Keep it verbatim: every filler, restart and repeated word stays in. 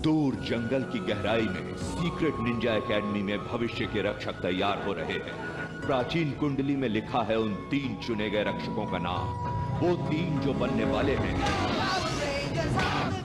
दूर जंगल की गहराई में सीक्रेट निंजा एकेडमी में भविष्य के रक्षक तैयार हो रहे हैं। प्राचीन कुंडली में लिखा है उन तीन चुने गए रक्षकों का नाम, वो तीन जो बनने वाले हैं